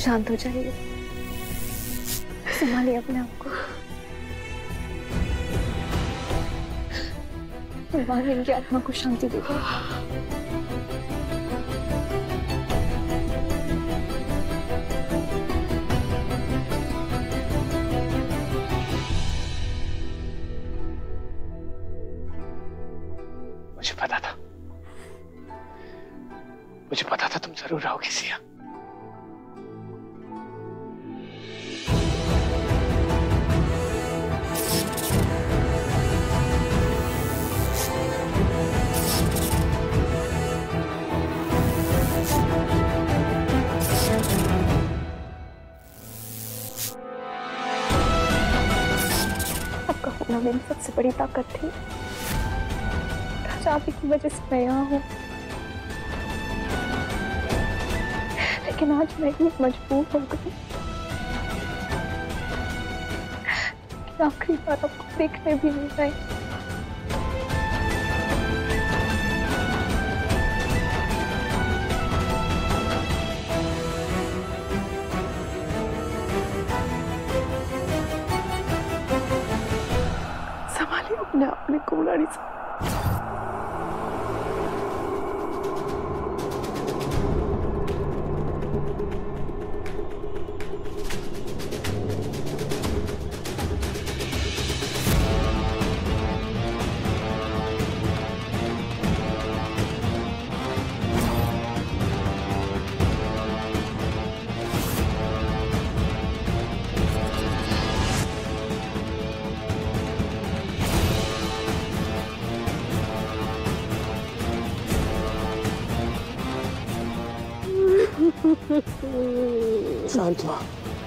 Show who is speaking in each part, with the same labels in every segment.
Speaker 1: शांत हो जाइए, संभालिए अपने आप को। भगवान इनकी आत्मा को शांति देगा।
Speaker 2: मुझे पता था तुम जरूर आओगी सिया।
Speaker 1: आपका होना मेरी सबसे बड़ी ताकत थी। राजा, आप ही की वजह से मैं यहाँ हूँ। लेकिन आज मैं भी मजबूर हो गई। आखिरी बार आपको देखने भी नहीं आई। संभालिए अपने आप में कुमारी से।
Speaker 2: शांत हुआ,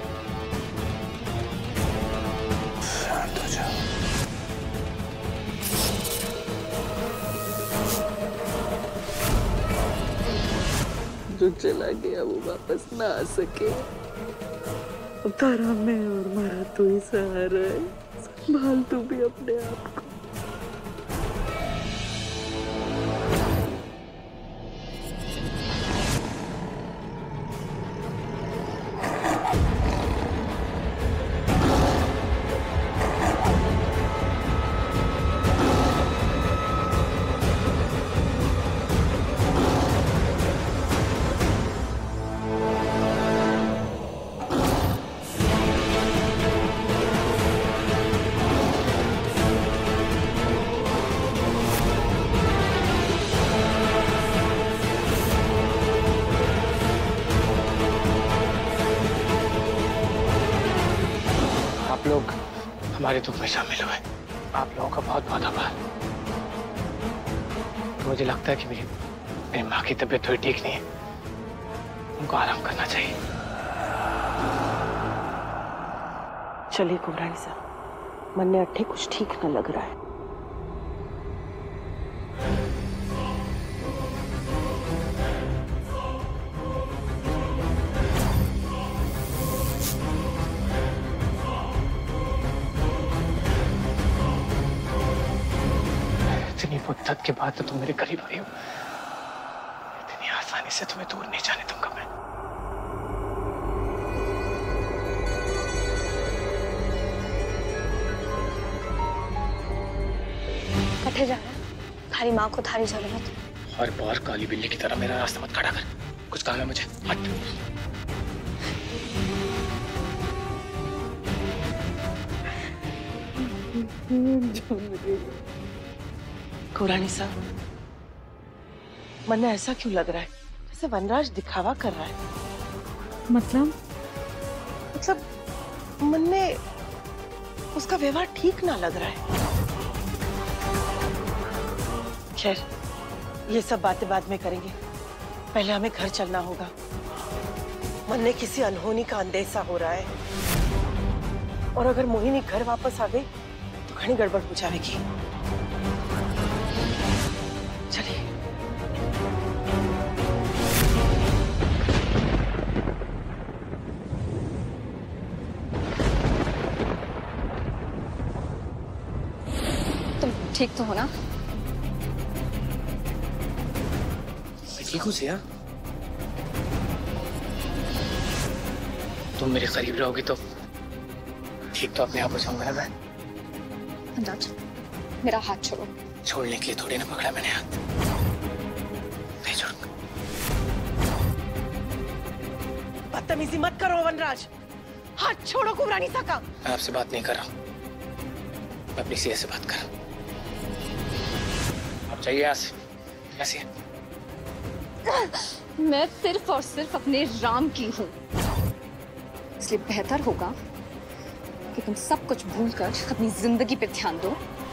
Speaker 2: शांत हो जाओ।
Speaker 3: जो चला गया वो वापस ना आ सके। तारा मैं और मारा तो ही सहारा है। संभाल तू भी अपने आप को।
Speaker 2: लोग हमारे दुख में शामिल हुए। आप लोगों का बहुत बहुत आभार। तो मुझे लगता है कि मेरी माँ की तबीयत थोड़ी ठीक नहीं है, उनको आराम करना चाहिए।
Speaker 3: चलिए कुमरानी साहब, मन ने अट्ठे कुछ ठीक न लग रहा है।
Speaker 2: इतनी मुद्दत के बाद तो तुम मेरे करीब आई हो। इतनी आसानी से तुम्हें दूर नहीं जाने दूंगा मैं।
Speaker 1: कटे जा रहा है? थारी माँ को थारी जरूरत।
Speaker 2: हर बार काली बिल्ली की तरह मेरा रास्ता मत खड़ा कर। कुछ काम है मुझे, हट।
Speaker 3: कुमरानी साहब, मन में ऐसा क्यों लग रहा है जैसे वनराज दिखावा कर रहा है?
Speaker 1: मतलब
Speaker 3: मन में उसका व्यवहार ठीक ना लग रहा है। खैर, ये सब बातें बाद में करेंगे, पहले हमें घर चलना होगा। मन ने किसी अनहोनी का अंदेशा हो रहा है, और अगर मोहिनी घर वापस आ गई तो घनी गड़बड़ हो जाएगी। चलिए।
Speaker 1: तुम ठीक तो हो ना?
Speaker 2: ठीक हूँ सिया। तुम मेरे करीब रहोगी तो ठीक तो अपने आप हो जाऊंगा ना मैं।
Speaker 1: वनराज, मेरा हाथ छोड़ो।
Speaker 2: छोड़ने के लिए थोड़ी ना पकड़ा मैंने हाथ, नहीं छोड़ूंगा।
Speaker 3: बदतमीजी मत करो वनराज, हाथ छोड़ो कुबरानी साका।
Speaker 2: मैं आपसे बात नहीं कर रहा हूँ, मैं अपनी सीए से बात कर रहा हूँ। आप चाहिए यहाँ से, कैसी है?
Speaker 1: मैं सिर्फ और सिर्फ अपने राम की हूँ, इसलिए बेहतर होगा कि तुम सब कुछ भूलकर अपनी जिंदगी पे ध्यान दो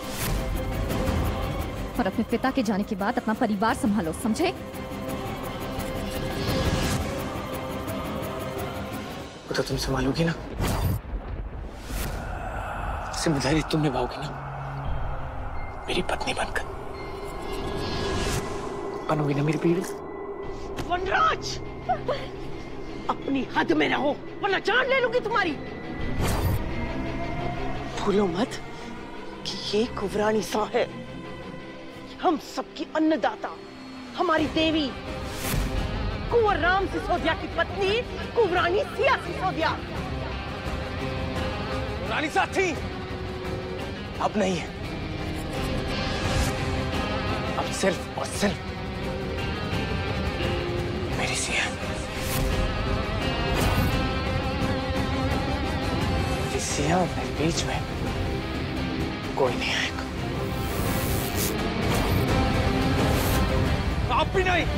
Speaker 1: और अपने पिता के जाने के बाद अपना परिवार संभालो, समझे?
Speaker 2: वो तो तुम संभालोगी ना, जिम्मेदारी तुम निभाओगी ना, मेरी पत्नी बनकर बनोगी ना मेरी बीवी।
Speaker 3: वनराज, अपनी हद में रहो वरना जान ले लूंगी तुम्हारी। भूलो मत कि ये कुबरानी सा है, हम सबकी अन्नदाता, हमारी देवी, कुंवर राम सिसोदिया की पत्नी कुबरानी सिया सिसोदिया।
Speaker 2: रानी साथ थी, अब नहीं है। अब सिर्फ और सिर्फ मेरी सिया, मेरी सिया और मेरे बीच में कोई नहीं आएगा। आप भी नहीं।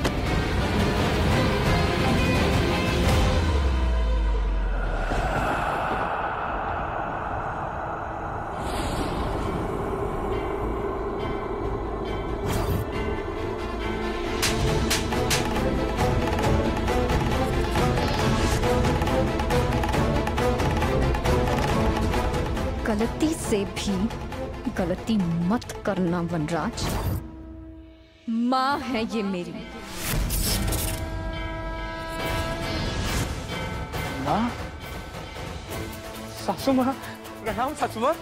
Speaker 1: गलती से भी गलती मत करना वनराज, माँ है ये मेरी।
Speaker 2: माँ? सासू माँ? प्रणाम सासू माँ।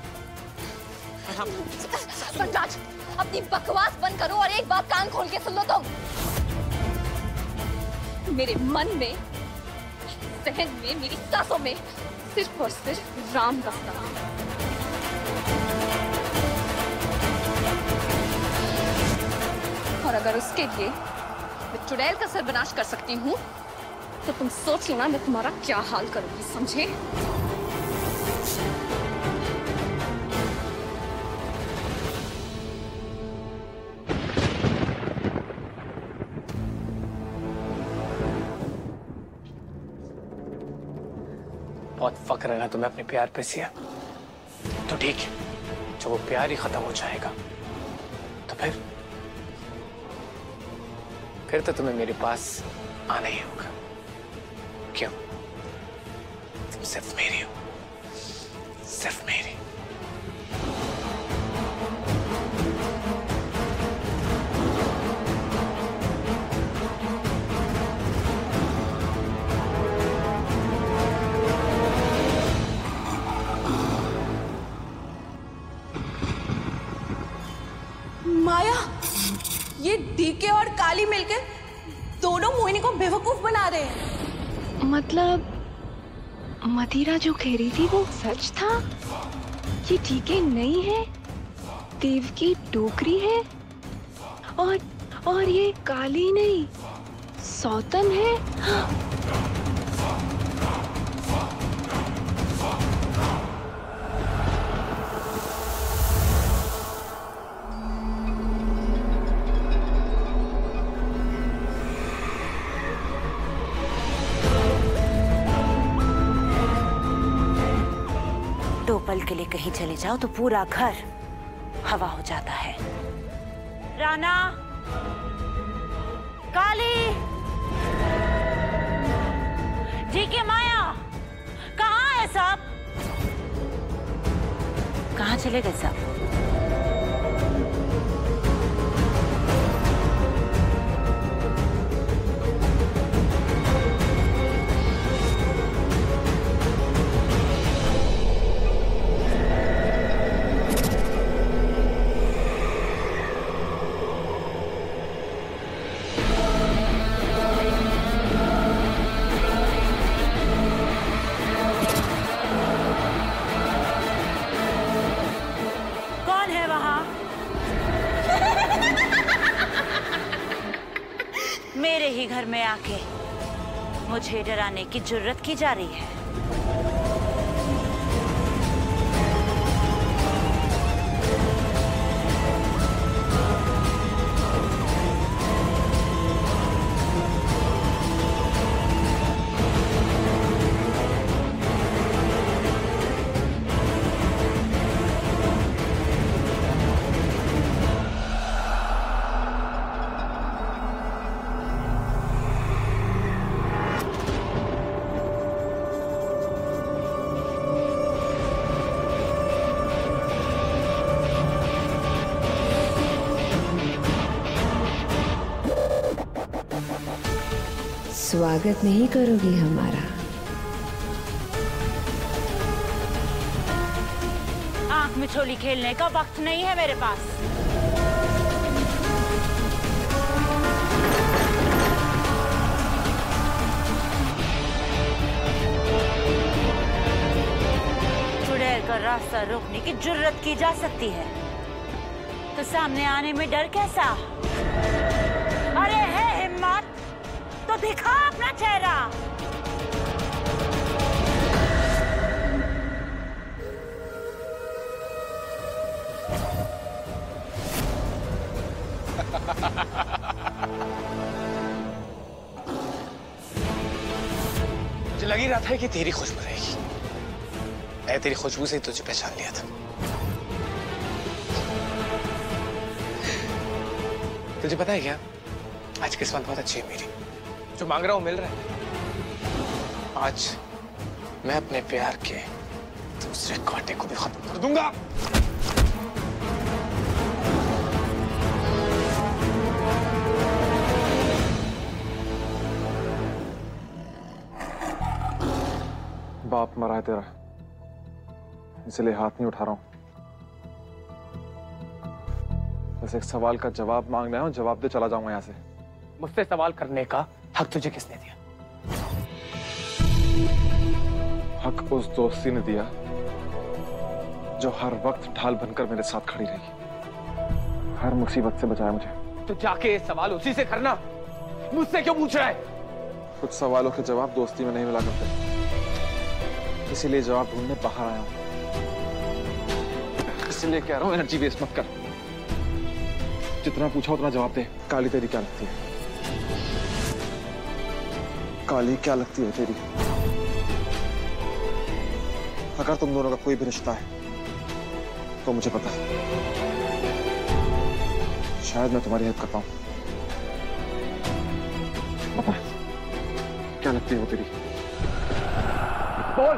Speaker 1: वनराज, अपनी बकवास बंद करो और एक बात कान खोल के सुन लो तुम। मेरे मन में, जहन में, मेरी सांसों में सिर्फ और सिर्फ राम बसता है। और अगर उसके लिए मैं चुड़ैल का सर्वनाश कर सकती हूँ तो तुम सोच लेना मैं तुम्हारा क्या हाल करूंगी, समझे?
Speaker 2: बहुत फक्र है ना तुम्हें अपने प्यार पे सिया, तो ठीक है, जब वो प्यार ही खत्म हो जाएगा तो फिर तो तुम्हें मेरे पास आना ही होगा। क्यों? तुम सिर्फ मेरी हो, सिर्फ मेरी।
Speaker 4: माया, ये डीके और काली मिलकर दोनों मोहिनी को बेवकूफ बना रहे हैं।
Speaker 5: मतलब मदिरा जो कह रही थी वो सच था? ये डीके नहीं है, देव की टोकरी है, और ये काली नहीं सौतन है।
Speaker 6: दो पल के लिए कहीं चले जाओ तो पूरा घर हवा हो जाता है। राणा, काली, ठीक है, माया, कहाँ है सब? कहाँ चले गए सब? ही घर में आके मुझे डराने की जुर्रत की जा रही है।
Speaker 5: स्वागत नहीं करोगी हमारा?
Speaker 6: आंख मिचोली खेलने का वक्त नहीं है मेरे पास। चुड़ैल का रास्ता रोकने की जुर्रत की जा सकती है, तो सामने आने में डर कैसा? अरे है हिम्मत तो दिखा अपना चेहरा।
Speaker 2: मुझे लग ही रहा था कि तेरी खुशबू रहेगी। मैं तेरी खुशबू से ही तुझे पहचान लिया था। तुझे पता है क्या, आज किस्मत बहुत अच्छी है मेरी। जो मांग रहा हूं मिल रहा है। आज मैं अपने प्यार के दूसरे कांटे को भी खत्म कर दूंगा।
Speaker 7: बाप मरा है तेरा, इसलिए हाथ नहीं उठा रहा हूं। बस एक सवाल का जवाब मांगना है और जवाब दे चला जाऊंगा यहां से।
Speaker 2: मुझसे सवाल करने का हक तुझे किसने दिया?
Speaker 7: हक उस दोस्ती ने दिया जो हर वक्त ढाल बनकर मेरे साथ खड़ी रही, हर मुसीबत से बचाया मुझे।
Speaker 2: तो जाके ये सवाल उसी से करना, मुझसे क्यों पूछ रहा है?
Speaker 7: कुछ सवालों के जवाब दोस्ती में नहीं मिला करते, इसीलिए जवाब ढूंढने बाहर आया हूं। इसलिए कह रहा हूं एनर्जी वेस्ट मत कर, जितना पूछा उतना जवाब दे। काली तेरी क्या लगती है? काली क्या लगती है तेरी? अगर तुम दोनों का कोई भी रिश्ता है तो मुझे पता है, शायद मैं तुम्हारी हेल्प कर पाऊं। बता, क्या लगती है वो तेरी?
Speaker 2: बोल।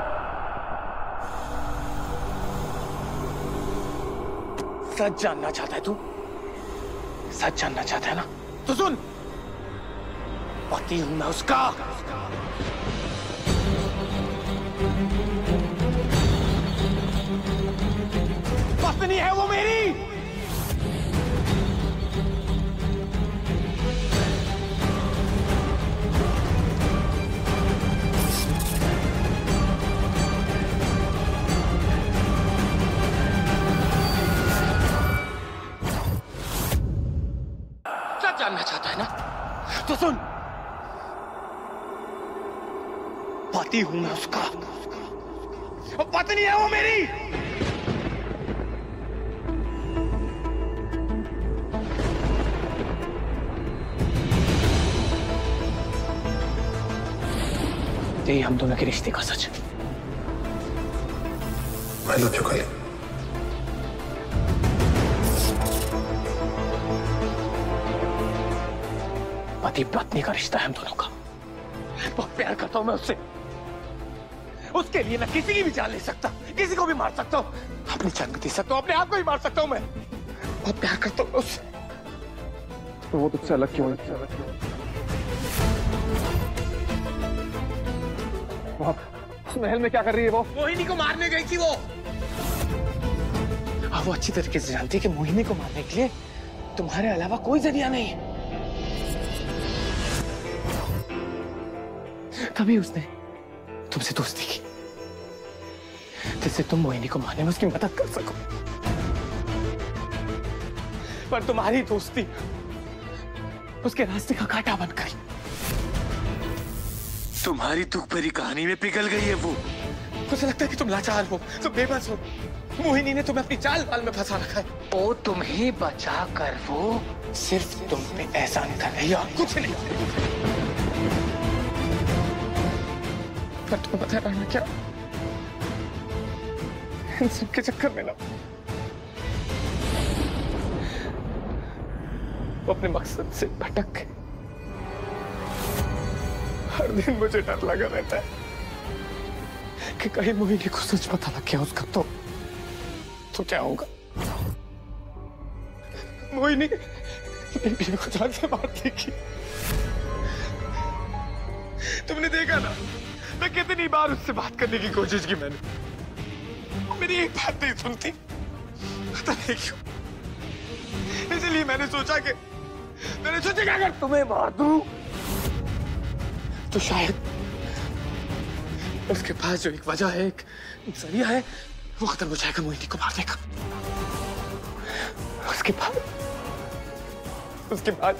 Speaker 2: सच जानना चाहता है तू? सच जानना चाहता है ना? तो सुन, पति हूं मैं उसका। पत्नी है वो मेरी। सच जानना चाहता है ना? तो सुन, पति हूं मैं उसका, पत्नी है वो मेरी। यही हम दोनों के रिश्ते का सच।
Speaker 8: I love you, काली।
Speaker 2: पति पत्नी का रिश्ता है हम दोनों का। बहुत प्यार करता हूं मैं उससे। उसके लिए मैं किसी की भी जान ले सकता, किसी को भी मार सकता हूं, अपनी जान भी दे सकता हूं, अपने आप को भी मार सकता हूं। मैं बहुत प्यार करता हूं उससे।
Speaker 7: तो वो तुझसे अलग क्यों है? उस महल में क्या कर रही है वो?
Speaker 2: मोहिनी को मारने गई थी वो। अब वो अच्छी तरीके से जानती है कि मोहिनी को मारने के लिए तुम्हारे अलावा कोई जरिया नहीं है। तभी उसने तुमसे दोस्ती की, जिससे तुम मोहिनी को मारने में उसकी मदद कर सको। पर तुम्हारी दोस्ती उसके रास्ते का कांटा बन गई। तुम्हारी दुख भरी कहानी में पिघल गई है वो। मुझे लगता है कि तुम लाचार हो, तुम बेबस हो। मोहिनी ने तुम्हें अपनी चाल पाल में फंसा रखा है। ओ तुम्हें बचा कर वो सिर्फ तुम पे एहसान कर रही है और कुछ नहीं। पर तुम्हें पता है राणा क्या, इन सबके चक्कर में ना वो अपने मकसद से भटक गए। हर दिन मुझे डर लगा रहता है कि कहीं मोहिनी को सच पता लग गया उसका तो क्या होगा। मोहिनी मेरी बीवी को जान से मार देगी। तुमने देखा ना मैं कितनी बार उससे बात करने की कोशिश की मैंने, मेरी एक बात नहीं सुनती, पता नहीं क्यों। इसलिए मैंने सोचा कि अगर तुम्हें मार दूं तो शायद उसके पास जो एक वजह है, एक जरिया है, वो खत्म हो जाएगा मोहिनी को मारने का। उसके बाद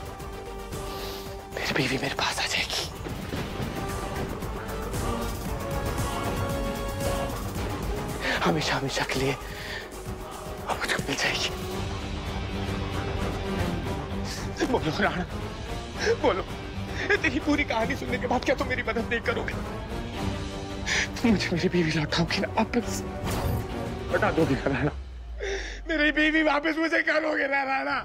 Speaker 2: मेरी बीवी मेरे पास आ जाएगी। हमेशा हमेशा के लिए वो मुझको मिल जाएगी। बोलो राणा, बोलो, तेरी पूरी कहानी सुनने के बाद क्या तुम मेरी मदद नहीं करोगे? तुम मुझे मेरी बीवी लौटाओगी ना वापस? लौटा दोगी ना राणा? मेरी बीवी वापस मुझे करोगे ना राणा?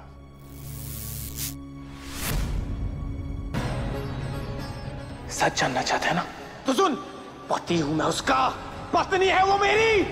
Speaker 2: सच जानना चाहते हैं ना तो सुन, पति हूं मैं उसका, पत्नी है वो मेरी।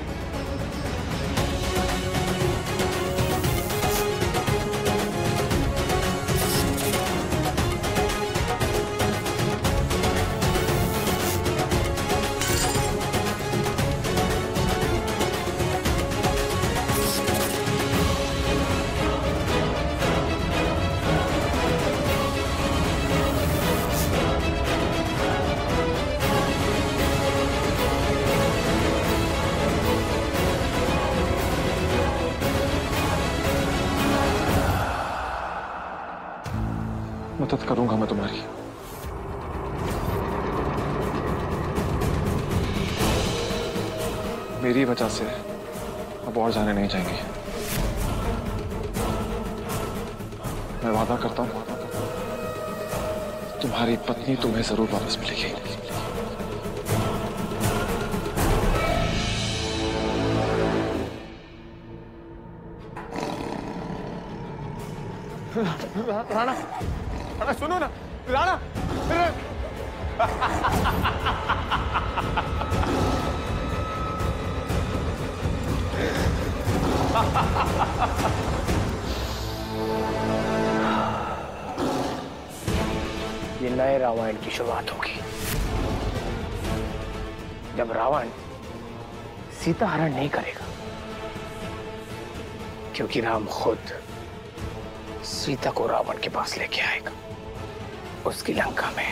Speaker 7: मदद करूंगा मैं तुम्हारी। मेरी वजह से अब और जाने नहीं जाएंगे। मैं वादा करता हूं तुम्हारी पत्नी तुम्हें जरूर वापस मिलेगी।
Speaker 2: राणा, राणा सुनो ना, राणा। ये नए रामायण की शुरुआत होगी, जब रावण सीता हरण नहीं करेगा, क्योंकि राम खुद सीता को रावण के पास लेके आएगा उसकी लंका में।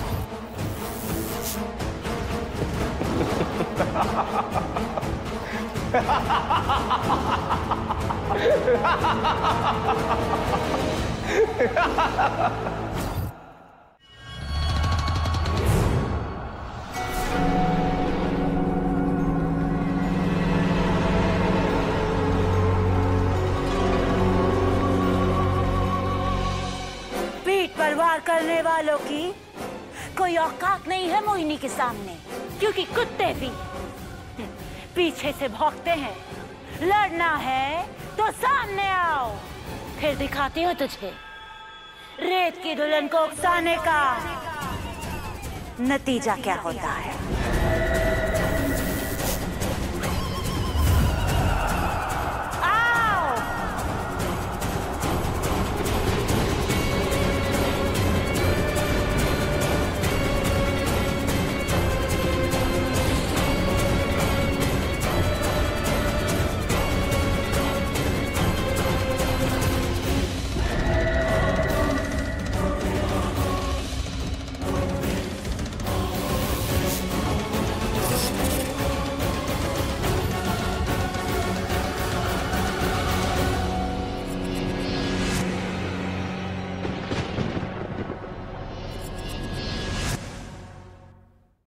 Speaker 6: वार करने वालों की कोई औकात नहीं है मोहिनी के सामने, क्योंकि कुत्ते भी पीछे से भौंकते हैं। लड़ना है तो सामने आओ, फिर दिखाती हूँ तुझे रेत की दुल्हन को उकसाने का नतीजा क्या होता है।